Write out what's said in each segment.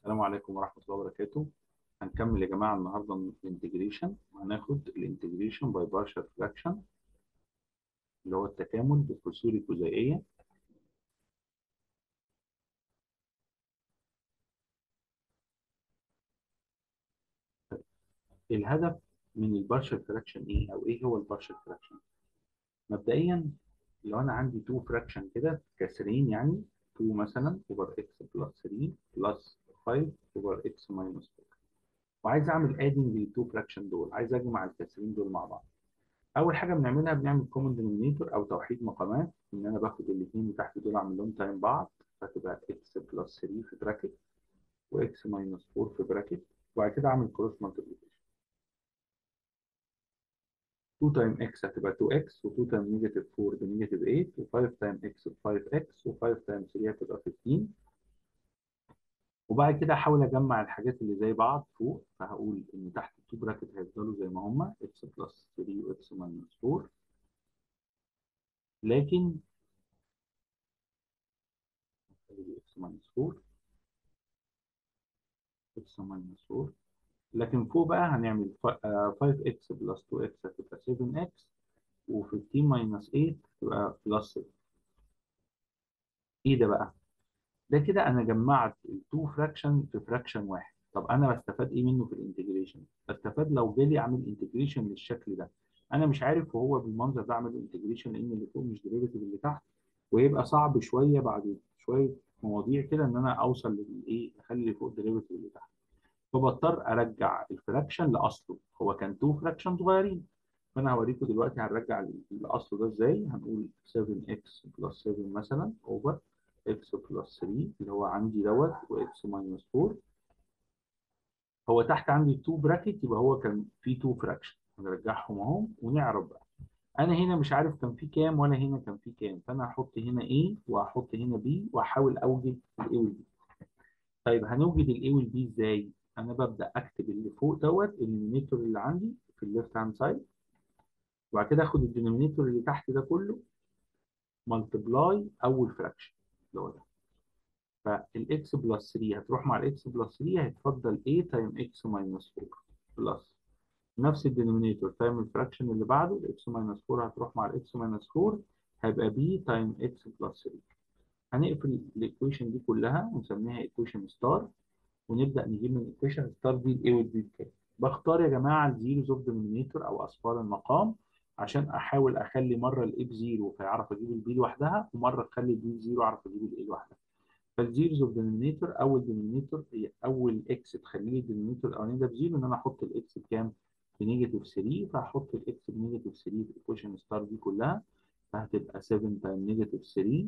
السلام عليكم ورحمة الله وبركاته. هنكمل يا جماعة النهاردة الانتجريشن، وهناخد الانتجريشن باي بارشال فراكشن اللي هو التكامل بالكسور الجزيئية. الهدف من البارشال فراكشن ايه، او ايه هو البارشال فراكشن؟ مبدئيا لو انا عندي 2 فراكشن كده كسرين، يعني 2 مثلا اوفر اكس بلس 3 بلس 5 اوفر اكس ماينس 4، وعايز اعمل ادنج للتو فراكشن دول، عايز اجمع الكسرين دول مع بعض. اول حاجه بنعملها بنعمل كومن دينومينيتور او توحيد مقامات، ان انا باخد الاثنين اللي تحت دول اعمل لهم تايم بعض، فتبقى اكس بلس 3 في براكت واكس ماينس 4 في براكت، وبعد كده اعمل كروس مالتيبيكيشن. 2 تايم اكس هتبقى 2 اكس، و2 تايم نيجاتيف 4 بنيجاتيف 8، و5 تايم اكس ب 5 اكس، و5 تايم 3 هتبقى 15. وبعد كده احاول اجمع الحاجات اللي زي بعض فوق، فهقول ان تحت التو براكت هيفضلوا زي ما هما اكس بلس 3 واكس ماينس 4، لكن اكس ماينس 4 اكس ماينس 4، لكن فوق بقى هنعمل 5x بلس 2x هتبقى 7x، و15 ماينس 8 تبقى بلس 7. ايه ده بقى؟ ده كده انا جمعت التو فراكشن في فراكشن واحد. طب انا بستفاد ايه منه في الانتجريشن؟ بستفاد لو جالي اعمل انتجريشن للشكل ده، انا مش عارف وهو بالمنظر ده اعمل انتجريشن، لان اللي فوق مش ديريفيتيف اللي تحت، ويبقى صعب شويه بعد شويه مواضيع كده ان انا اوصل للايه، اخلي اللي فوق ديريفيتيف اللي تحت. فبضطر ارجع الفراكشن لاصله، هو كان تو فراكشن صغيرين. فانا هوريكم دلوقتي هنرجع لاصله ده ازاي. هنقول 7x بلس 7 مثلا اوفر x بلس 3 اللي هو عندي دوت، وx ماينس 4. هو تحت عندي 2 براكت، يبقى هو كان في 2 فراكشن، هنرجعهم اهو ونعرف بقى. انا هنا مش عارف كان في كام ولا هنا كان في كام، فانا هحط هنا a وهحط هنا b واحاول اوجد الاي والبي. طيب هنوجد الاي والبي ازاي؟ انا ببدا اكتب اللي فوق دوت النيمينيتور اللي عندي في الليفت هاند سايد، وبعد كده اخد الدينومينيتور اللي تحت ده كله ملتبلاي اول فراكشن اللي هو ده. فالاكس بلس 3 هتروح مع الاكس بلس 3، هيتفضل a تايم اكس ماينس 4 بلس نفس الدينومينيتور تايم الفراكشن اللي بعده الاكس ماينس 4 هتروح مع الاكس ماينس 4، هيبقى b تايم اكس بلس 3. هنقفل الايكويشن دي كلها ونسميها ايكويشن ستار، ونبدا نجيب من الايكويشن ستار دي الاي والبي بكام. بختار يا جماعه الزيروز اوف دينومينيتور او اصفار المقام، عشان احاول اخلي مره الاي بزيرو فيعرف اجيب البي لوحدها، ومره اخلي البي بزيرو اعرف اجيب الاي لوحدها. فالزيروز اوف دينومينيتور، اول دينومينيتور هي اول اكس تخلي لي الدينومينيتور الاولاني ده بزيرو، ان انا احط الاكس بكام؟ بنيجاتيف 3، فهحط الاكس بنيجاتيف 3 في الايكويشن ستار دي كلها، فهتبقى 7 تايم نيجاتيف 3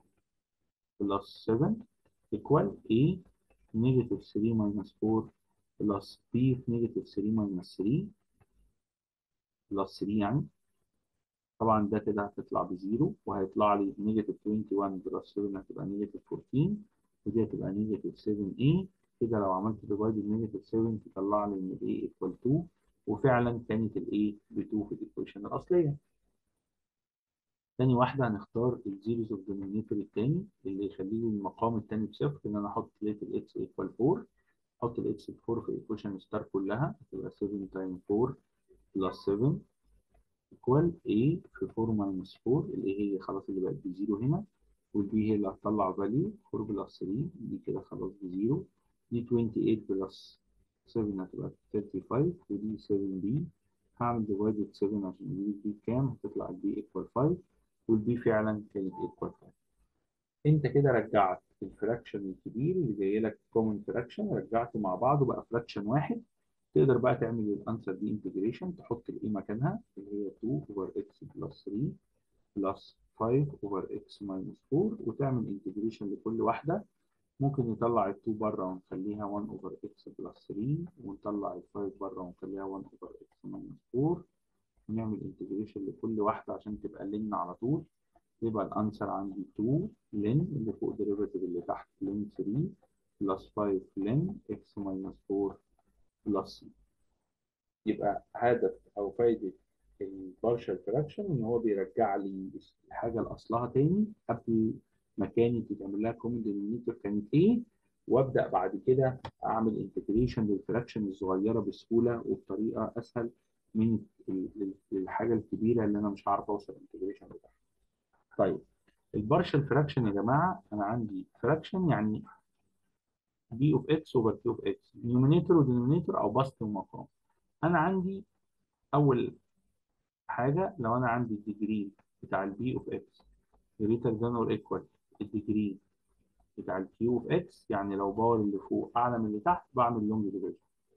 بلس 7 equal A نيجاتيف 3 minus 4 بلس B في نيجاتيف 3 minus 3 بلس 3 يعني. طبعا ده كده هتطلع بزيرو، وهيطلع لي نيجاتيف 21 بلس 7 هتبقى نيجاتيف 14، ودي هتبقى نيجاتيف 7A. كده لو عملت ديفايد نيجاتيف 7 تطلع لي ان ال A equal 2، وفعلا كانت ال A ب 2 في الايكويشن الاصليه. تاني واحدة هنختار الزيروز اوف دينومينيتور التاني اللي يخلي لي المقام التاني بصفر، ان انا احط ليت الاكس ايكوال 4، احط الاكس ب 4 في الايكويشن ستار كلها، هتبقى 7 تايم 4 بلس 7 ايكوال A في 4 ماينس 4، الاي هي خلاص اللي بقت بزيرو هنا، والبي هي اللي هتطلع فاليو 4 بلس 3 دي كده خلاص بزيرو. دي 28 بلس 7 هتبقى 35، ودي 7 بي. هعمل ديفايدد 7 عشان اجيب البي كام، هتطلع البي ايكوال 5، والبي فعلا كانت ايكوال 5. انت كده رجعت الفراكشن الكبير اللي جاي لك كومن فراكشن، رجعته مع بعض وبقى فراكشن واحد. تقدر بقى تعمل الانسر دي انتجريشن، تحط الاي مكانها اللي هي 2 اوفر اكس بلس 3 بلس 5 اوفر اكس ماينس 4، وتعمل انتجريشن لكل واحده. ممكن نطلع ال 2 بره ونخليها 1 اوفر اكس بلس 3، ونطلع ال 5 بره ونخليها 1 اوفر اكس ماينس 4، ونعمل انتجريشن لكل واحده عشان تبقى لين على طول. يبقى الانسر عندي 2 لين اللي فوق ديريفيتيف اللي تحت لين 3 بلس 5 لين اكس ماينس 4 بلس. يبقى هدف او فايده البارشال فراكشن ان هو بيرجع لي الحاجه لاصلها تاني، قبل ما كانت يتعمل لها كومن دينومينيتور كانت ايه، وابدا بعد كده اعمل انتجريشن للفراكشن الصغيره بسهوله وبطريقه اسهل من الحاجه الكبيره اللي انا مش هعرف اوصل الانتجريشن بتاعها. طيب البارشال فراكشن يا جماعه، انا عندي فراكشن يعني بي اوف اكس اوفر كيو اوف اكس، نيومينيتور ودينومينيتور او بسط ومقام. انا عندي اول حاجه لو انا عندي الديجري بتاع البي اوف اكس greater than or equal الديجري بتاع الكيو اوف اكس، يعني لو باور اللي فوق اعلى من اللي تحت بعمل لونج ديفيجن.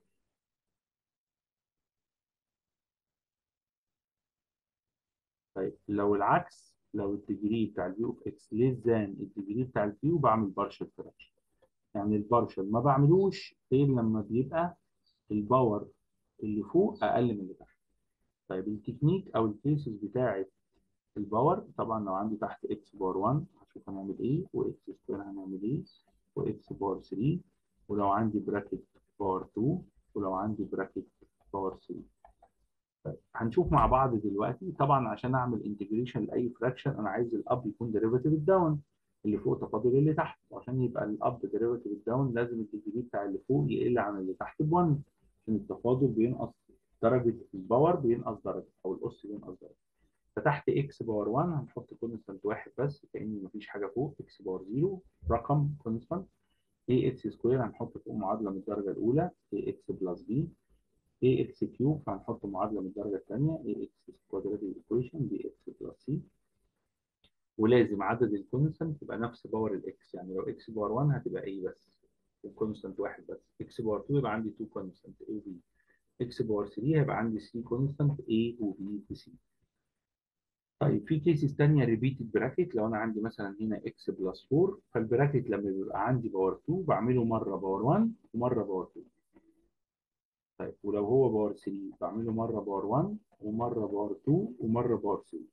طيب لو العكس، لو الديجري بتاع البي اوف اكس ليس ذان الديجري بتاع الكيو بعمل بارشل فراكشن. يعني البارشل ما بعملوش غير لما بيبقى الباور اللي فوق اقل من اللي تحت. طيب التكنيك او الكيسز بتاعت الباور، طبعا لو عندي تحت اكس باور 1 هشوف هنعمل ايه، واكس سكوير هنعمل ايه، واكس باور 3، ولو عندي براكت باور 2، ولو عندي براكت باور 3. هنشوف مع بعض دلوقتي. طبعا عشان اعمل انتجريشن لاي فراكشن انا عايز الاب يكون ديريفيتيف الداون، اللي فوق تفاضل اللي تحت، وعشان يبقى الاب ديريفيتيف الداون لازم الديجري بتاع اللي فوق يقل عن اللي تحت ب 1، عشان التفاضل بينقص درجه الباور، بينقص درجه او الاس بينقص درجه. فتحت اكس باور 1 هنحط كونستانت واحد بس كأن مفيش حاجه فوق، اكس باور 0 رقم كونستانت. اي اكس سكوير هنحط فوق معادله من الدرجه الاولى اي اكس بلس بي، اي اكس كيوب فهنحط معادله من الدرجه الثانيه اي اكس كوادراتيك ايكويشن دي اكس بلس سي. ولازم عدد الكونستانت يبقى نفس باور الاكس، يعني لو اكس باور 1 هتبقى اي بس الكونستانت واحد بس، اكس باور 2 يبقى عندي 2 كونستانت اي وبي، اكس باور 3 هيبقى عندي 3 كونستانت اي وبي وسي. طيب في كيسز ثانيه ريبيتد براكت، لو انا عندي مثلا هنا اكس بلس 4 فالبراكت لما بيبقى عندي باور 2 بعمله مره باور 1 ومره باور 2. طيب ولو هو باور 3 بعمله مره باور 1 ومره باور 2 ومره باور 3.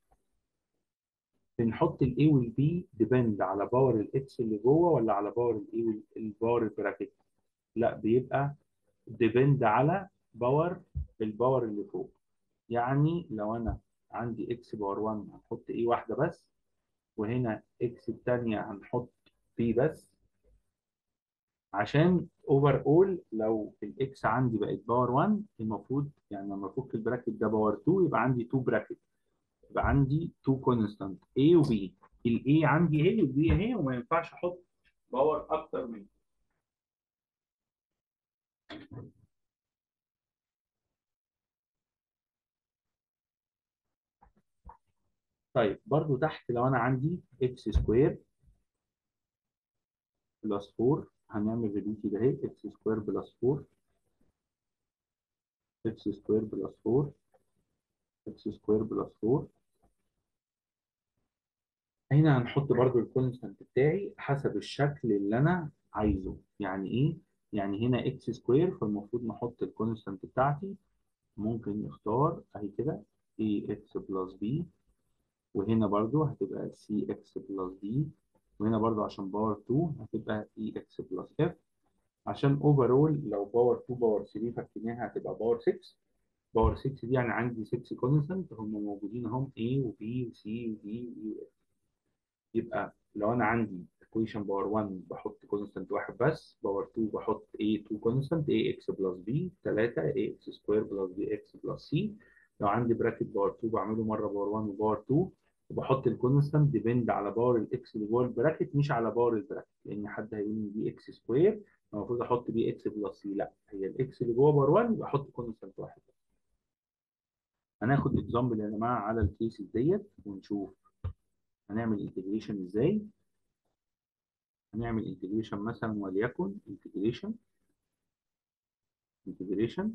بنحط الاي والبي ديبند على باور الاكس اللي جوه ولا على باور الاي والباور البراكت؟ لا، بيبقى ديبند على باور الباور اللي فوق. يعني لو انا عندي اكس باور 1 هنحط اي واحده بس، وهنا اكس الثانيه هنحط بي بس، عشان اوفر اول لو الاكس عندي بقت باور 1 المفروض يعني لما افك البراكت ده باور 2 يبقى عندي 2 براكت، يبقى عندي 2 كونستانت A و B. ال A عندي اهي وال B اهي، وما ينفعش احط باور اكتر من. طيب برضو تحت لو انا عندي اكس سكوير بلس 4 هنعمل ريبيت ده اهي، اكس سكوير بلس 4، اكس سكوير بلس 4، اكس سكوير بلس 4. هنا هنحط برضو الكونستانت بتاعي حسب الشكل اللي انا عايزه. يعني ايه؟ يعني هنا اكس سكوير فالمفروض نحط الكونستانت بتاعتي، ممكن نختار اهي كده اي اكس بلس بي، وهنا برضو هتبقى سي اكس بلس دي، وهنا برضو عشان باور 2 هتبقى اي اكس بلس اف، عشان اوفرول لو باور 2 باور 3 فكيناها هتبقى باور 6. باور 6 دي يعني عندي 6 كونستانت هم موجودين اهم A و B و C و D و E. يبقى لو انا عندي equation باور 1 بحط كونستانت واحد بس، باور 2 بحط A2 كونستانت AX بلس B 3 AX سكوير بلس BX بلس C. لو عندي براكت باور 2 بعمله مره باور 1 وباور 2، وبحط الكونستانت ديبند على باور الاكس اللي جوه البراكت مش على باور البراكت، لان حد هيقول لي دي اكس سكوير المفروض احط بي اكس بلس سي، لا هي الاكس اللي جوه باور 1 يبقى احط كونستانت واحد. هناخد اكزامبل يا جماعه على الكيسز ديت ونشوف هنعمل انتجريشن ازاي. هنعمل انتجريشن مثلا وليكن انتجريشن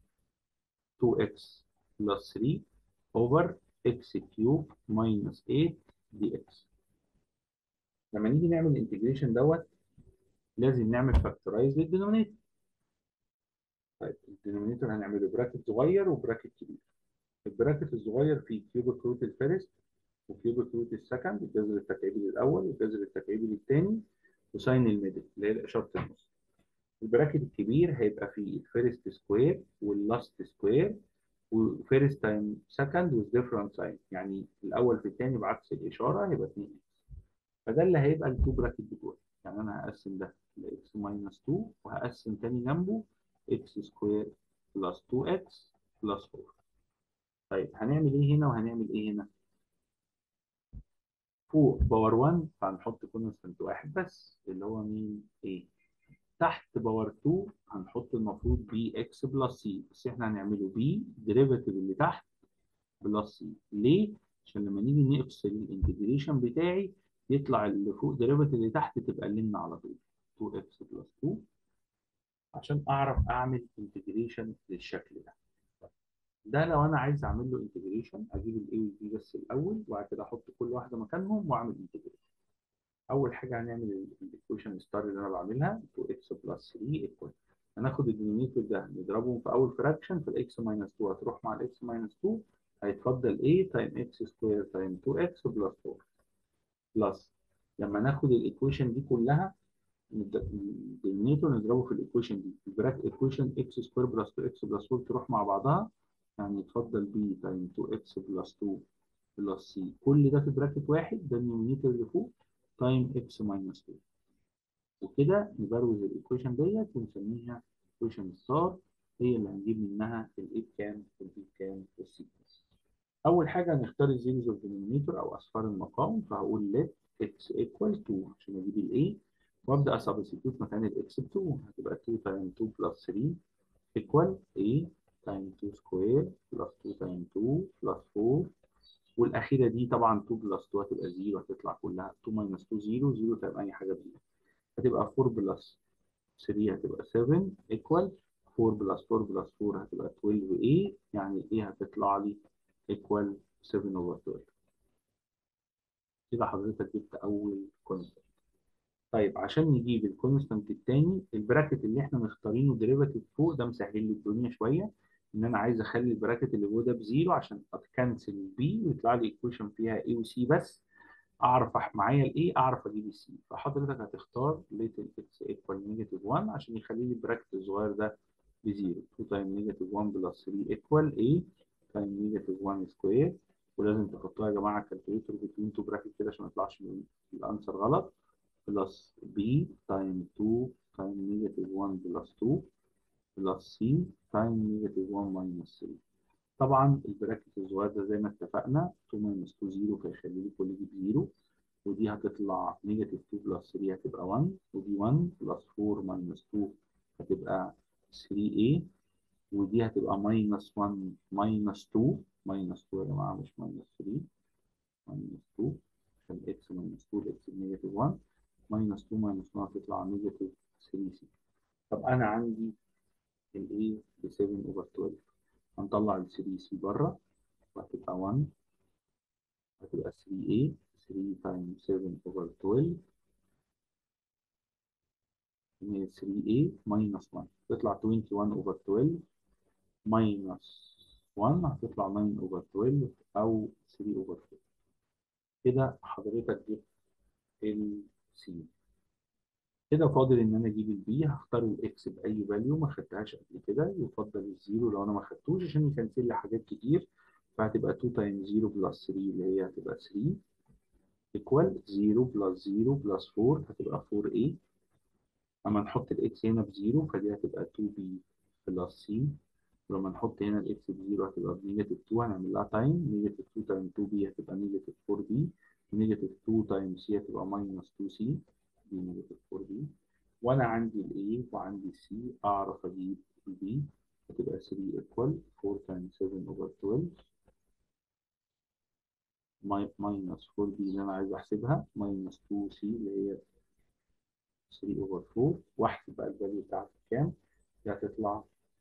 2x بلس 3 اوفر x كيوب ماينس 8 دي اكس. لما نيجي نعمل انتجريشن دوت لازم نعمل فاكتورايز للدينومينيتور. طيب الدينومينيتور هنعمله براكت صغير وبراكت كبير. البراكت الصغير فيه كيوبيك روت الفيرست وكيوبيك روت السكند، الجذر التكعيبي الاول والجذر التكعيبي الثاني وساين الميدل اللي هي اشاره النص. البراكت الكبير هيبقى فيه الفيرست سكوير واللاست سكوير وفيرست تايم سكند وذ ديفرنت ساين، يعني الاول في الثاني بعكس الاشاره هيبقى 2 اكس. فده اللي هيبقى التو براكت بتوعي. يعني انا هقسم ده لاكس ماينس 2 وهقسم تاني جنبه اكس سكوير بلس 2 اكس بلس 4. طيب هنعمل ايه هنا وهنعمل ايه هنا؟ فوق باور 1 فهنحط كونستنت واحد بس اللي هو مين؟ A. تحت باور 2 هنحط المفروض بي اكس بلس سي، بس احنا هنعمله بي ديريفيتيف اللي تحت بلس سي. ليه؟ عشان لما نيجي نفصل الانتجريشن بتاعي يطلع اللي فوق ديريفيتيف اللي تحت تبقى لنا على طول 2 اكس بلس 2 عشان اعرف اعمل انتجريشن للشكل ده. ده لو انا عايز اعمل له انتجريشن اجيب الاي والبي بس الاول وبعد كده احط كل واحده مكانهم واعمل انتجريشن. اول حاجه هنعمل الايكويشن ستار اللي انا بعملها 2x بلس 3 ايكوال، هناخد الدينومينيتور ده نضربهم في اول فراكشن في الاكس ماينس 2 هتروح مع الاكس ماينس 2 هيتفضل a تايم اكس سكوير تايم 2x بلس 4 بلس لما ناخد الايكويشن دي كلها الدينومينيتور نضربه في الايكويشن دي البراك ايكويشن اكس سكوير بلس 2x بلس 4 تروح مع بعضها يعني يتفضل b تايم 2x بلس 2 بلس c كل ده في براكت واحد ده النيوميريتور اللي فوق تايم x ماينس 2 وكده نبروز الايكويشن ديت ونسميها ايكويشن ستار هي اللي هنجيب منها الاي بكام والبي بكام والسي. اول حاجه هنختار الزيروز اوف دينومينيتور او اصفار المقام فهقول ليت x ايكوال 2 عشان اجيب الاي وابدا اسبستيوت مكان الاكس ب 2 هتبقى 2 تايم 2 بلس 3 ايكوال a تايم 2 سكوير بلس 2 تايم 2 بلس 4 والاخيره دي طبعا 2 بلس 2 هتبقى 0 هتطلع كلها 2 ماينس 2 0 0 تبقى اي حاجه ب 0 هتبقى 4 بلس 3 هتبقى 7 ايكوال 4 بلس 4 بلس 4 هتبقى 12a يعني ايه هتطلع لي ايكوال 7 اوفر 12. كده حضرتك جبت اول كونستنت. طيب عشان نجيب الكونستنت الثاني البراكت اللي احنا مختارينه ديريفاتيف فوق ده مسهل لي الدنيا شويه ان انا عايز اخلي البراكت اللي جوه ده بزيرو عشان اتكنسل البي ويطلع لي ايكويشن فيها اي وسي بس اعرف معايا الاي اعرف اجيب السي فحضرتك هتختار ليتل اكس ايكوال نيجاتيف 1 عشان يخلي لي البراكت الصغير ده بزيرو 2 تايم نيجاتيف 1 بلس 3 ايكوال اي تايم نيجاتيف 1 سكوير ولازم تحطوها يا جماعه الكالكوليتر بين تو براكت كده عشان ما يطلعش الانسر غلط بلس بي تايم 2 تايم نيجاتيف 1 بلس 2 بلس سي تايم نيجاتيف 1 ماينس 3. طبعا البراكت الصغير ده زي ما اتفقنا 2 ماينس 2 0 فيخلي لي كل دي بزيرو ودي هتطلع نيجاتيف 2 بلس 3 هتبقى 1 ودي 1 بلس 4 ماينس 2 هتبقى 3a ودي هتبقى ماينس 1 ماينس 2 ماينس 2 يا جماعه مش ماينس 3 ماينس 2 عشان اكس ماينس 2 الاكس بنيجاتيف 1 ماينس 2 ماينس 1 هتطلع نيجاتيف 3c. طب انا عندي الايه ب 7 اوفر 12 هنطلع ال 3c بره وهتبقى 1 هتبقى 3a 3 تايم 7 اوفر 12 من 3a minus 1 تطلع 21 over 12 minus 1 هتطلع 9 over 12 أو 3 over 4. كده حضرتك جبت ال C. كده فاضل إن أنا أجيب البي هختار الإكس بأي فاليو ما خدتهاش قبل كده يفضل الزيرو لو أنا ما خدتوش عشان يكنسل لي حاجات كتير فهتبقى 2 تايم 0 بلس 3 اللي هي هتبقى 3 equal 0 بلس 0 بلس 4 هتبقى 4a اما نحط الاكس هنا بزيرو فدي هتبقى 2b بلس سي ولما نحط هنا الاكس بزيرو هتبقى بنيجاتيف 2 هنعمل لها تايم نيجاتيف 2 تايم 2b هتبقى نيجاتيف 4b نيجاتيف 2 تايم سي هتبقى ماينس 2c دي نيجاتيف 4b وانا عندي الاي وعندي السي اعرف اجيب البي هتبقى 3 ايكوال 4 تايم 7 اوفر 12 ماينس 4b اللي انا عايز احسبها ماينس 2c اللي هي 3 اوفر 4 واحسب بقى الفاليو بتاعتي كام دي هتطلع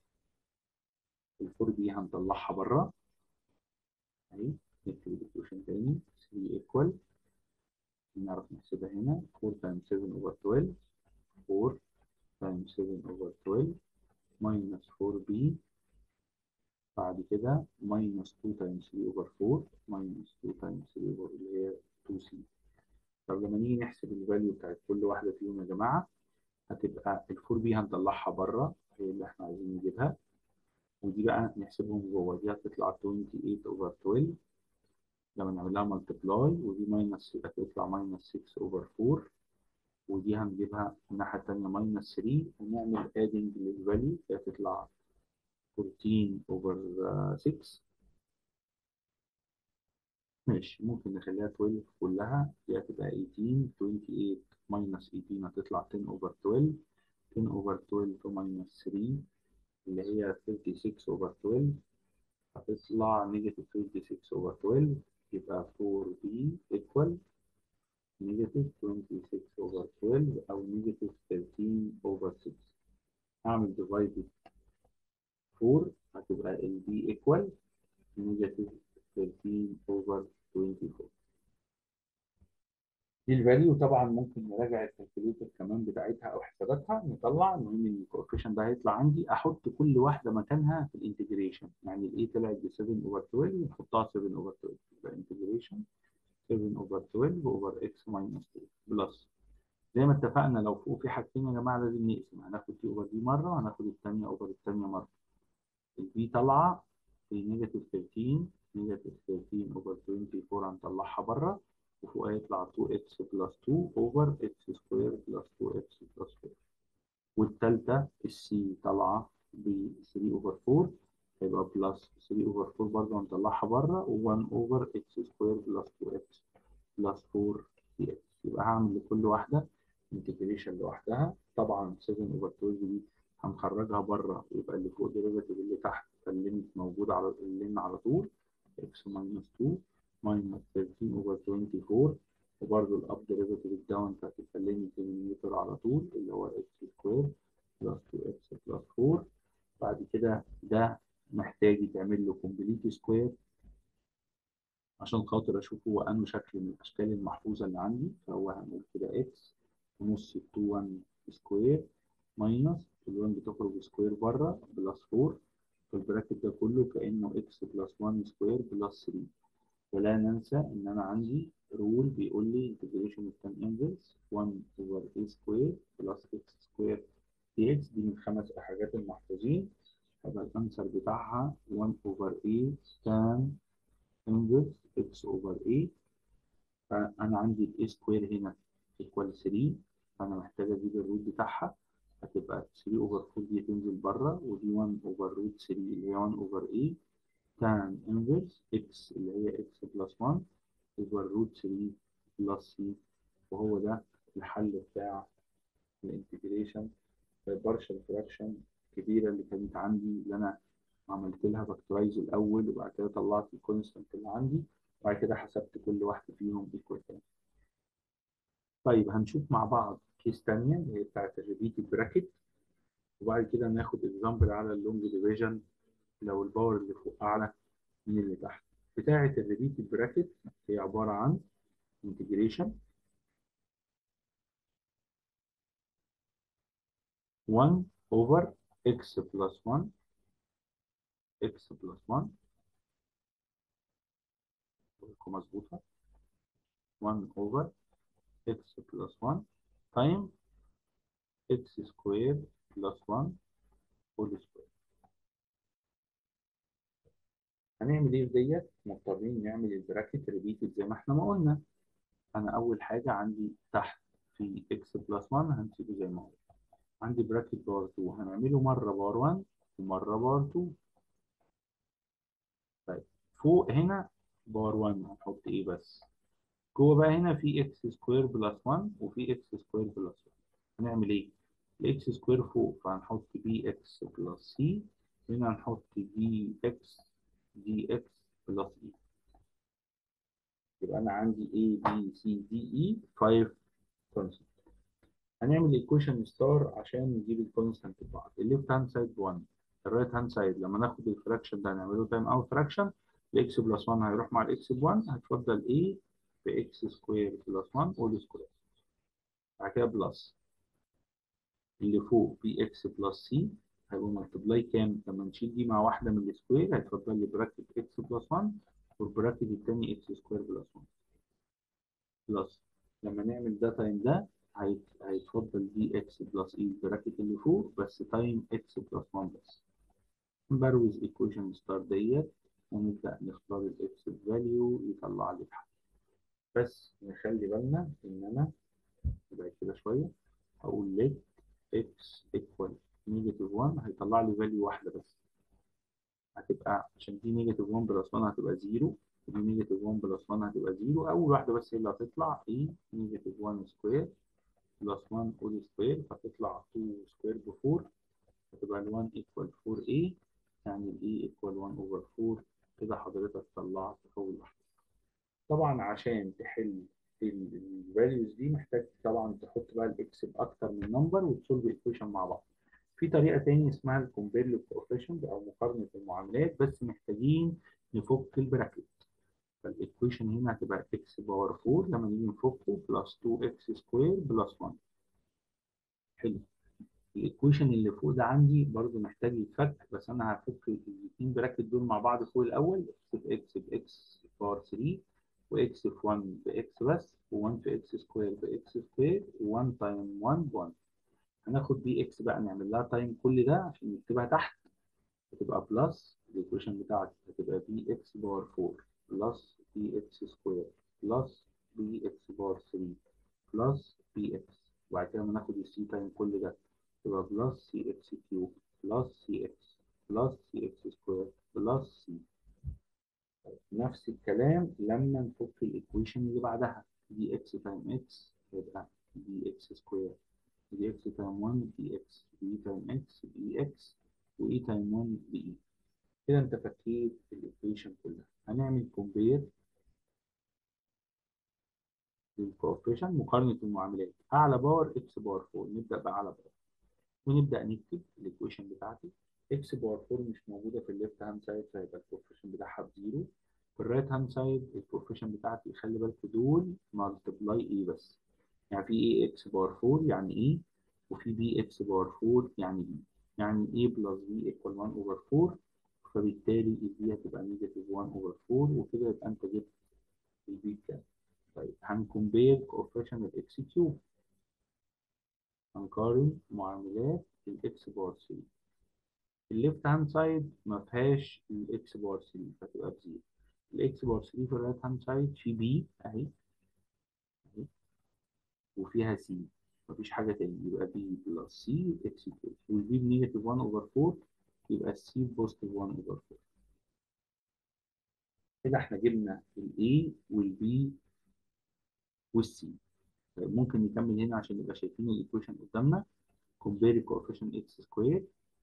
الفور دي هنطلعها بره اهي نكتب الايكويشن تاني 3 ايكوال نعرف نحسبها هنا 4 تايم 7 اوفر 12 4 تايم 7 اوفر 12 ماينس 4 بي بعد كده ماينس 2 تايم 3 اوفر 4 ماينس 2 تايم 3 اوفر اللي هي 2 سي. طب لما نيجي نحسب الفاليو بتاعت كل واحده فيهم يا جماعه هتبقى الفور بي هنطلعها بره هي اللي احنا عايزين نجيبها ودي بقى نحسبهم جوه دي هتطلع 28 اوفر 12 لما نعمل لها ملتبلاي ودي ماينس هتطلع ماينس 6 اوفر 4 ودي هنجيبها الناحية التانية ماينس 3، ونعمل ادنج للفاليو هتطلع 14 اوفر 6. ماشي، ممكن نخليها 12 كلها، دي هتبقى 18. 28 ماينس 18 هتطلع 10 اوفر 12. 10 اوفر 12 ماينس 3 اللي هي 36 اوفر 12 هتطلع نيجاتيف 36 اوفر 12. يبقى 4b equal نيجاتيف 26 اوفر 12 او نيجاتيف 13 اوفر 6. هعمل ديفايد 4 هتبقى ال b equal نيجاتيف 13 اوفر 24. دي الفاليو. طبعا ممكن نراجع الكالكوليتر كمان بتاعتها او حساباتها نطلع. المهم ان الكوفيشن ده هيطلع عندي، احط كل واحده مكانها في الانتجريشن. يعني الاي طلعت ب 7 اوفر 12 نحطها 7 اوفر 12 يبقى انتجريشن 7 اوفر 12 اوفر اكس ماينس 2 بلس. زي ما اتفقنا لو فوق في حاجتين يا جماعه لازم نقسم، هناخد دي اوفر دي مره وهناخد الثانيه اوفر الثانيه مره. البي طالعه في نيجاتيف 13. نيجاتيف 13 اوفر 24 هنطلعها بره، وفوقها يطلع 2x بلس 2 اوفر x سكوير بلس 2x بلس 4. والثالثه السي طالعه ب 3 اوفر 4 هيبقى بلس 3 اوفر 4 برضه هنطلعها بره، و1 اوفر x سكوير بلس 2x بلس 4 دي اكس. يبقى هعمل لكل واحده انتجريشن لوحدها. طبعا 7 اوفر 12 دي هنخرجها بره، يبقى اللي فوق ديريفيتيف اللي تحت الليميت موجود على اللين على طول اكس ماينس 2 ماينس 13 اوفر 24. وبرده الاب ديريفيتيف الداون هتبقى الليميت دينومينيتور على طول اللي هو اكس سكوير بلس 2 اكس بلس 4. بعد كده ده محتاج يتعمل له كومبليت سكوير عشان خاطر اشوف هو انه شكل من الاشكال المحفوظه اللي عندي. فهو هنقول كده اكس نص 2 1 سكوير ماينس ال1 بتخرج سكوير بره بلس 4 في البراكت ده كله كانه اكس بلس 1 سكوير بلس 3. ولا ننسى ان انا عندي رول بيقول لي انتجريشن التان انفرس 1 اوفر اي سكوير بلس اكس سكوير دي اكس. دي من خمس حاجات المحفوظين. هيبقى الانسر بتاعها 1 اوفر اي تان انفرس اكس اوفر اي. فانا عندي الاي سكوير هنا ايكوال 3، فانا محتاج اجيب الروت بتاعها. هتبقى 3 اوفر 4 دي تنزل بره، ودي 1 اوفر روت 3 اللي هي 1 اوفر اي تان انفرس اكس اللي هي اكس بلس 1 اوفر روت 3 بلس سي. وهو ده الحل بتاع الانتجريشن بارشال فراكشن الكبيره اللي كانت عندي، اللي انا عملت لها فاكتورايز الاول وبعد كده طلعت الكونستنت اللي عندي وبعد كده حسبت كل واحده فيهم ايكوال. طيب هنشوف مع بعض كيس تانية اللي هي بتاعت الريبيتد براكت، وبعد كده ناخد اكزامبل على اللونج ديفيجن لو الباور اللي فوق اعلى من اللي تحت. بتاعة الريبيتد براكت هي عبارة عن انتجريشن 1 اوفر x بلس 1 x بلس 1 مظبوطة 1 اوفر x بلس 1 تايم x سكوير بلس 1 هول سكوير. هنعمل ايه في ديت؟ مضطرين نعمل البراكت ريبيتد زي ما احنا ما قلنا. انا اول حاجه عندي تحت في اكس بلس 1 هنسيبه زي ما هو. عندي براكت باور 2 هنعمله مره باور 1 ومره باور 2. طيب فوق هنا باور 1 هنحط ايه بس؟ جوه بقى هنا في اكس سكوير بلس 1 وفي اكس سكوير بلس 1. هنعمل ايه؟ الاكس سكوير فوق فهنحط بي اكس بلس سي، هنا هنحط دي اكس دي اكس بلس اي. يبقى انا عندي A B C D E 5 كونستنت. هنعمل ايكويشن ستار عشان نجيب الكونستنت بتاعه. الليفت هاند سايد 1، الرايت هاند سايد لما ناخد الفراكشن ده هنعمله تايم اوت فراكشن. الاكس بلس 1 هيروح مع الاكس ب 1 هتفضل A في اكس سكوير بلس 1 اول سكوير. بعد كده بلس اللي فوق بي اكس بلس سي هيبقوا ملتبلاي كام؟ لما نشيل دي مع واحده من السكوير هيتفضل لي براكت اكس بلس 1 والبراكت الثاني اكس سكوير بلس 1 بلس. لما نعمل ده تايم ده هيتفضل دي اكس بلس اي البراكت اللي فوق بس تايم اكس بلس 1 بس. نبروز ايكويشن ستار ديت ونبدأ نختار الاكس فاليو يطلع لي الحل. بس نخلي بالنا ان انا ابعد كده شويه، هقول let x equal نيجاتيف 1، هيطلع لي فاليو واحده بس، هتبقى عشان دي نيجاتيف 1 بلس 1 هتبقى 0، ودي نيجاتيف 1 بلس 1 هتبقى 0، اول واحده بس هي اللي هتطلع ايه نيجاتيف 1 سكوير بلس 1 اول سكوير، فتطلع 2 سكوير ب 4، هتبقى ال 1 equal 4a، يعني ال e equal 1 over 4. كده حضرتك طلعت اول واحده. طبعا عشان تحل الفاليوز دي محتاج طبعا تحط بقى الاكس باكتر من نمبر وتسولف الايكويشن مع بعض. في طريقه تانية اسمها الكومبير كوفيشنت او مقارنه المعاملات، بس محتاجين نفك البراكت. فالايكويشن هنا هتبقى اكس باور 4 لما نيجي نفكه بلس 2 اكس سكوير بلس 1. حلو. الايكويشن اللي فوق ده عندي برضو محتاج يتفك، بس انا هفك الاثنين براكت دول مع بعض فوق الاول، اكس في اكس باكس باور 3، واكس في 1 باكس بس، و1 في اكس سكوير باكس سكوير، و1 تايم 1 ب1. هناخد بي اكس بقى نعمل لها تايم كل ده عشان نكتبها تحت، هتبقى بلس الايكويشن بتاعتي هتبقى بي اكس باور 4 بلس بي اكس سكوير بلس بي اكس باور 3 بلس بي اكس، وبعد كده ناخد السي تايم كل ده تبقى بلس سي اكس كيوب بلس سي اكس بلس سي اكس سكوير بلس سي. نفس الكلام لما نفك الايكويشن اللي بعدها، دي اكس تايم اكس يبقى دي اكس سكوير، دي اكس تايم 1 دي اكس، دي تايم اكس دي اكس، واي تايم 1 دي اي. كده انت فكيت الايكويشن كلها. هنعمل كومبير للكوفيشن، مقارنة المعاملات، أعلى باور إكس باور 4، نبدأ بأعلى باور ونبدأ نكتب الإيكويشن بتاعتي. إكس باور 4 مش موجودة في الليفت هاند سايد فيبقى الكوفيشن بتاعها بزيرو. في الرايت هاند سايد الكوفيشن بتاعتي خلي بالك دول مالتبلاي إيه بس، يعني في إيه إكس باور 4 يعني إيه، وفي بي إكس باور 4 يعني بي، يعني إيه بلس بي إيكوال 1 أوفر 4، فبالتالي البي هتبقى نيجاتيف 1 أوفر 4، وكده يبقى أنت جبت البي بكام. طيب هنكمبير كوفيشن الاكس كيوب، هنقارن معاملات الاكس باور 3. الليفت هاند سايد ما فيهاش الاكس باور 3 فتبقى بزيرو. الاكس باور 3 في الرايت هاند سايد في بي اهي اهي، وفيها سي، مفيش حاجه تاني، يبقى بي بلس سي اكس كيوب، والبي بنيجاتيف 1 اوفر 4، يبقى السي بوزيتيف 1 اوفر 4. كده احنا جبنا الاي والبي والسي. طيب ممكن نكمل هنا عشان نبقى شايفين الايكويشن قدامنا. compare coefficient x square،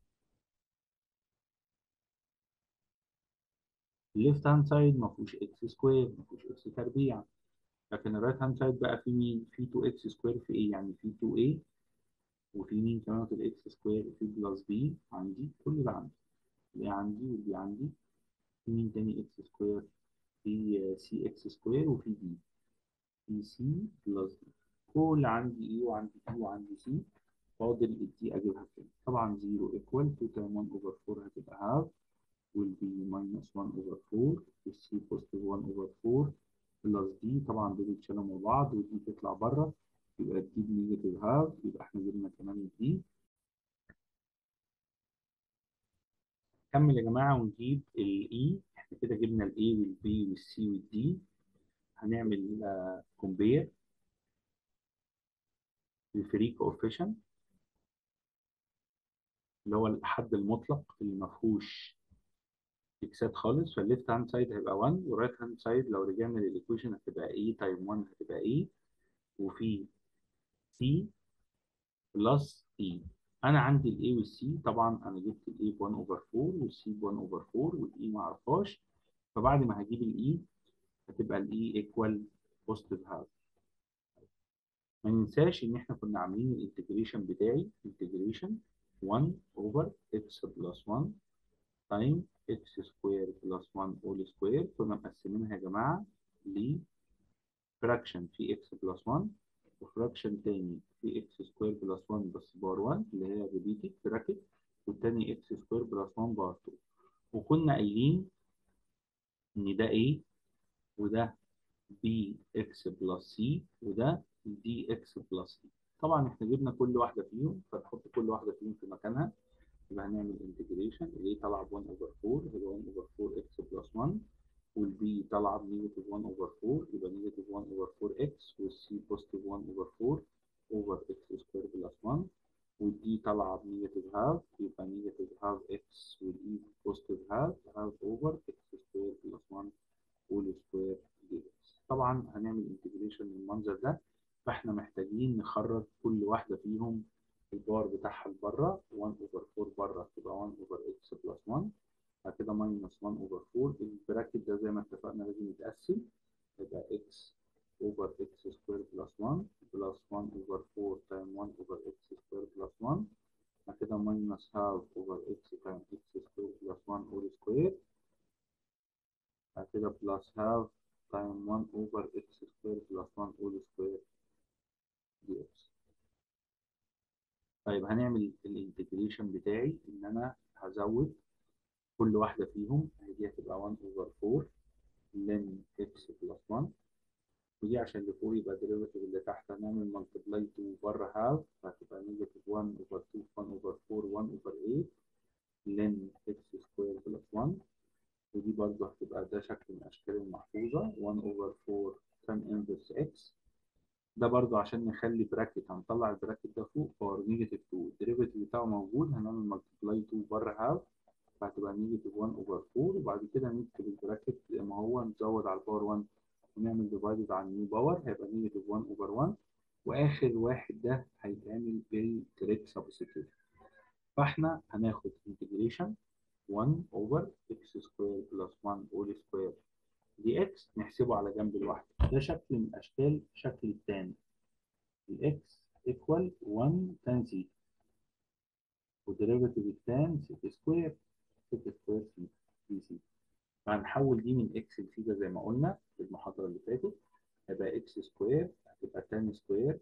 الليفت هاند سايد ما فيهوش اكس سكوير، ما فيهوش اكس تربيع، لكن الرايت هاند سايد بقى في مين؟ في 2 اكس سكوير في ايه؟ يعني في 2 a، وفي مين كمان في الاكس سكوير، وفي بلس بي عندي، كل ده عندي، اللي عندي واللي عندي، في مين تاني اكس سكوير، في سي اكس سكوير، وفي بي، في سي بلس بي، كل عندي ايه وعندي اي وعندي سي. فاضل الدي اجيبها فين؟ طبعا 0 ايكوال 2 تايم 1 اوفر 4 هتبقى هاف، والبي ماينس 1 اوفر 4، والسي بوزيتيف 1 اوفر 4 بلس دي، طبعا دول يتشالوا مع بعض ودي تطلع بره، يبقى الدي بنيجاتيف هاف، يبقى احنا جبنا كمان الدي. نكمل يا جماعه ونجيب الاي، احنا كده جبنا الاي والبي والسي والدي. هنعمل كومبير للفري كوفيشن اللي هو الحد المطلق اللي ما فيهوش اكسات خالص، فالليفت هاند سايد هيبقى 1، والرايت هاند سايد لو رجعنا للايكويشن هتبقى اي تايم 1 هتبقى اي، وفي سي بلس اي. انا عندي الاي والسي، طبعا انا جبت الاي ب 1 اوفر 4 والسي ب 1 اوفر 4 والاي ما اعرفهاش، فبعد ما هجيب الاي هتبقى الاي ايكوال بوزيتيف هاف. ما ننساش ان احنا كنا عاملين الانتجريشن بتاعي انتجريشن 1 اوفر اكس بلس 1 تايم اكس سكوير بلس 1 اول سكوير، كنا مقسمينها يا جماعه فراكشن في اكس بلس 1، وفراكشن تاني في اكس سكوير بلس 1 بس بار 1 اللي هي ريبيتد براكت، والتاني اكس سكوير بلس 1 بار 2. وكنا قايلين ان ده ايه وده بي اكس بلس سي وده دي اكس بلس سي. طبعا احنا جبنا كل واحده فيهم، فنحط كل واحده فيهم في مكانها. يبقى هنعمل انتجريشن، اللي طلع ب 1 اوفر 4 يبقى 1 اوفر 4 اكس بلس 1، والبي طالعه بنيجاتيف 1 اوفر 4 يبقى نيجاتيف 1 اوفر 4 اكس، والسي بوزيتيف 1 اوفر 4 اوفر اكس سكوير بلس 1، والدي طالعه بنيجاتيف هاف، يبقى نيجاتيف هاف اكس، والاي بوزيتيف هاف، هاف اوفر اكس سكوير بلس 1 هول سكوير دي اكس. طبعا هنعمل انتجريشن للمنظر ده، فاحنا محتاجين نخرج كل واحده فيهم الباور بتاعها لبره. 1 اوفر 4 بره تبقى 1 اوفر اكس بلس 1، بعد كده ماينس 1 اوفر 4. البراكت ده زي ما اتفقنا لازم يتقسم، يبقى اكس اوفر اكس سكوير بلس 1 بلس 1 اوفر 4 تايم 1 اوفر اكس سكوير بلس 1، بعد كده ماينس هاف اوفر اكس تايم اكس سكوير بلس 1 هول سكوير، بعد كده بلس هاف تايم 1 اوفر اكس سكوير بلس 1 هول سكوير دي اكس. طيب هنعمل الانتجريشن بتاعي ان انا هزود كل واحده فيهم، دي هتبقى 1 اوفر 4 لن اكس بلس 1، ودي عشان اللي فوق يبقى ديريفيتيف اللي تحت هنعمل ملتبلاي 2 بره هاف، فهتبقى نيجاتيف 1 اوفر 2 1 اوفر 4 1 اوفر 8 لن اكس سكوير بلس 1، ودي برضه هتبقى ده شكل من اشكال المحفوظه 1 اوفر 4 tan انفرس اكس. ده برضو عشان نخلي براكت، هنطلع البراكت ده فوق باور نيجاتيف 2، الديريفيتيف بتاعه موجود، هنعمل ملتبلاي 2 بره هاف، فهتبقى نيجاتيف 1 اوفر 4، وبعد كده نكتب البراكت زي ما هو، نزود على الباور 1 ونعمل ديفايدد على النيو باور، هيبقى نيجاتيف 1 اوفر 1، واخر واحد ده هيتعمل بالكريت سبستيوشن. فاحنا هناخد انتجريشن 1 اوفر اكس سكوير بلس 1 اول سكوير دي اكس، نحسبه على جنب لوحده. ده شكل من اشكال شكل التاني، الاكس ايكوال 1 تان سي، وديريفيتيف التان سيت سكوير، سيت سكوير سي دي سي. فهنحول دي من اكس لسيتا زي ما قلنا في المحاضره اللي فاتت، هيبقى اكس سكوير هتبقى تان سكوير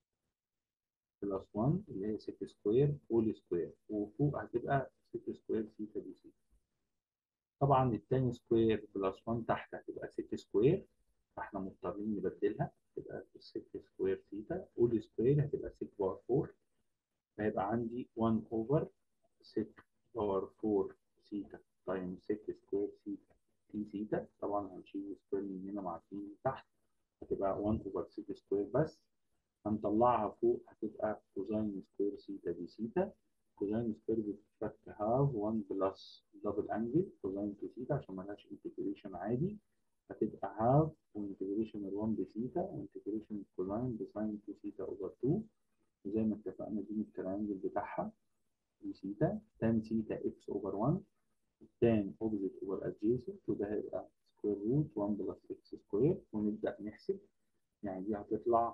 بلس 1 اللي هي سيت سكوير هول سكوير، وفوق هتبقى سيت سكوير سيتا دي سي. طبعا التان سكوير بلس 1 تحت هتبقى سيت سكوير، فاحنا مضطرين نبدلها، تبقى 6 سكوير ثيتا، هول سكوير هتبقى 6 باور 4، فهيبقى عندي 1 اوفر 6 باور 4 ثيتا تايم 6 سكوير ثيتا تي ثيتا. طبعا هنشيل سكوير من هنا مع 2 تحت، هتبقى 1 اوفر 6 سكوير بس، هنطلعها فوق هتبقى كوزين سكوير ثيتا دي ثيتا. كوزين سكوير بتتفك هاف 1 بلس دبل انجل كوزين تو ثيتا عشان ملهاش انتجريشن عادي، هتبقى هاف وانتجريشن ال 1 بثيتا وانتجريشن الكوزين بساين 2 ثيتا اوفر 2، وزي ما اتفقنا دي التريانجل بتاعها دي ثيتا تان ثيتا اكس اوفر 1 تان اوبزيت اوفر ادجيسنت، وده هيبقى سكوير روت 1 بلس اكس سكوير، ونبدا نحسب. يعني دي هتطلع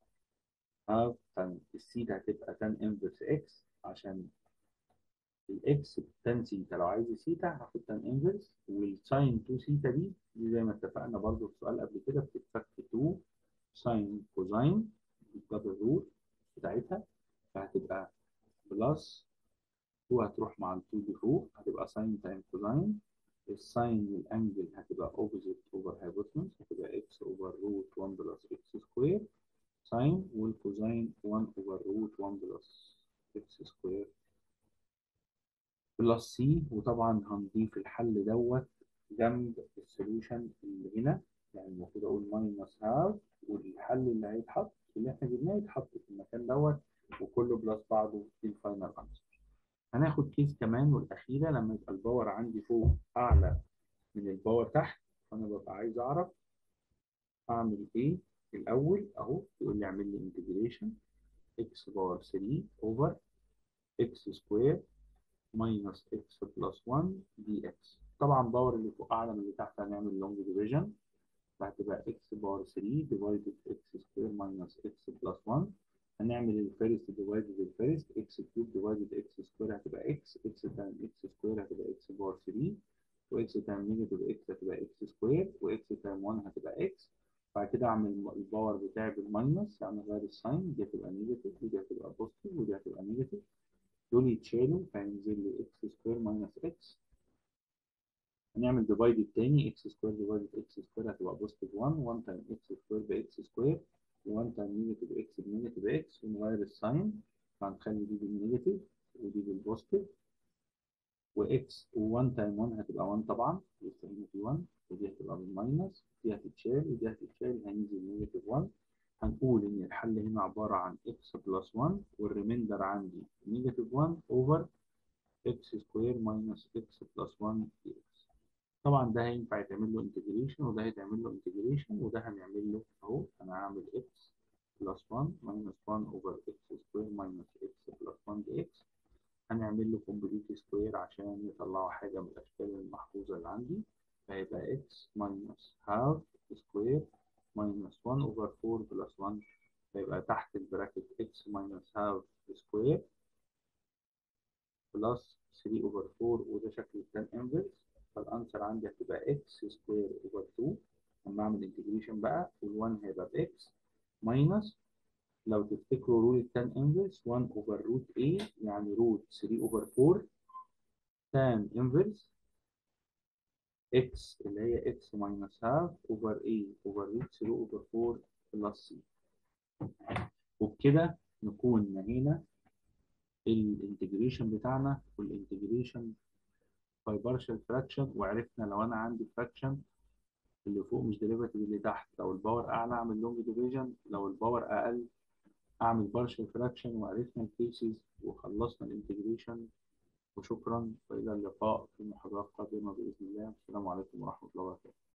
هاف تان الثيتا هتبقى تان انفرس اكس، عشان الاكس تان ثيتا، لو عايز ثيتا هاخد تان انفرس، والساين 2 ثيتا دي زي ما اتفقنا برضو في سؤال قبل كده بتتفك 2 ساين كوزاين الدبل روت بتاعتها، فهتبقى بلس 2 هتروح مع ال 2 دي فوق، هتبقى ساين تايم كوزاين، الساين والانجل هتبقى اوبوزيت اوفر هايبوتنس، هتبقى اكس اوفر روت 1 بلس اكس سكوير ساين، والكوزاين 1 اوفر روت 1 بلس اكس سكوير بلس سي. وطبعا هنضيف الحل دوت جنب السوليوشن اللي هنا، يعني المفروض اقول ماينس هاف، والحل اللي هيتحط اللي احنا جبناه يتحط في المكان دوت، وكله بلس بعضه في الفاينل انسر. هناخد كيس كمان والأخيرة لما يبقى الباور عندي فوق أعلى من الباور تحت، فأنا ببقى عايز أعرف أعمل إيه. الأول أهو يقول لي اعمل لي انتجريشن إكس باور 3 أوفر إكس سكوير ماينس إكس بلس 1 دي إكس. طبعا باور اللي فوق أعلى من اللي تحت هنعمل لونج ديفيجن، فهتبقى إكس باور 3 ديفايدد إكس سكوير ماينس إكس بلس 1، هنعمل الفيرست ديفايدد الفيرست، اكس كيوب ديفايدد اكس سكوير هتبقى اكس، اكس تايم اكس سكوير هتبقى اكس باور 3، واكس تايم نيجاتيف اكس هتبقى اكس سكوير، واكس تايم 1 هتبقى اكس. بعد كده اعمل الباور بتاعي بالماينس، يعني غير الساين، دي هتبقى نيجاتيف ودي هتبقى بوزيتيف ودي هتبقى نيجاتيف، دول يتشالوا فينزل لي اكس سكوير ماينس اكس. هنعمل ديفايد التاني، اكس سكوير ديفايد اكس سكوير هتبقى بوزيتيف 1، 1 تايم اكس سكوير باكس سكوير، و1 تايم نيجاتيف اكس بنيجاتيف اكس، ونغير الساين فهنخلي دي بالنيجاتيف ودي بالبوزيتيف، واكس و1 تايم 1 هتبقى 1 طبعا لسه هنا في 1، ودي هتبقى بالماينس، دي هتتشال ودي هتتشال هينزل نيجاتيف 1، هنقول إن الحل هنا عبارة عن x بلس 1 والريميندر عندي نيجاتيف 1 أوفر x سكوير ماينس x بلس 1 dx. طبعا ده هينفع يتعمل له انتجريشن وده هيتعمل له انتجريشن وده هنعمل له اهو. انا هعمل x بلس 1 ماينس 1 اوفر x سكوير ماينس x بلس 1 دي x. هنعمل له كومبليت سكوير عشان يطلعوا حاجه من الاشكال المحفوظه اللي عندي. فهيبقى x ماينس هاف سكوير ماينس 1 اوفر 4 بلس 1. فيبقى تحت البراكت x ماينس هاف سكوير بلس 3 اوفر 4 وده شكل التان انفرس. فالانسر عندي هتبقى اكس سكوير اوفر 2 لما اعمل انتجريشن بقى. وال1 هيبقى باكس ماينس، لو تفتكروا رول التان انفرس 1 اوفر روت اي يعني روت 3 اوفر 4 تان انفرس اكس اللي هي اكس ماينس هاف اوفر اي اوفر روت 3 اوفر 4 بلس سي. وبكده نكون نهينا الانتجريشن بتاعنا والانتجريشن باي بارشال فراكشن. وعرفنا لو انا عندي فراكشن اللي فوق مش ديريفاتيف اللي تحت، لو الباور اعلى اعمل لونج ديفيجن، لو الباور اقل اعمل بارشال فراكشن. وعرفنا الكيسز وخلصنا الانتجريشن. وشكرا والى اللقاء في محاضرات قادمه باذن الله. السلام عليكم ورحمه الله وبركاته.